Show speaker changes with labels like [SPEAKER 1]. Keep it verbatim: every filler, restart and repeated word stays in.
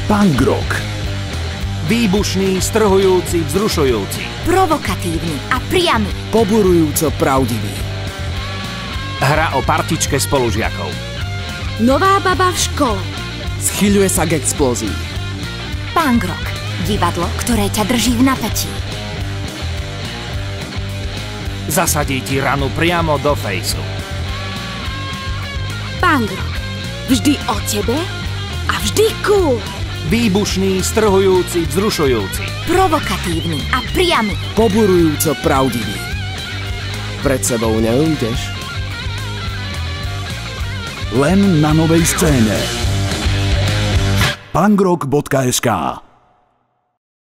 [SPEAKER 1] Punk rock.
[SPEAKER 2] Výbušný, strhujúci, vzrušujúci.
[SPEAKER 3] Provokatívny a priamy.
[SPEAKER 4] Poburujúco pravdivý.
[SPEAKER 2] Hra o partičke spolužiakov.
[SPEAKER 3] Nová baba v škole.
[SPEAKER 4] Schyľuje sa k explózii.
[SPEAKER 3] Punk rock. Divadlo, ktoré ťa drží v napätí.
[SPEAKER 2] Zasadí ti ranu priamo do fejsu.
[SPEAKER 3] Punk rock. Vždy o tebe a vždy cool.
[SPEAKER 2] Výbušný, strhujúci, vzrušujúci.
[SPEAKER 3] Provokatívny a priamy.
[SPEAKER 4] Poburujúco pravdivý. Pred sebou neujdeš.
[SPEAKER 1] Len na novej scéne. punkrock bodka es ká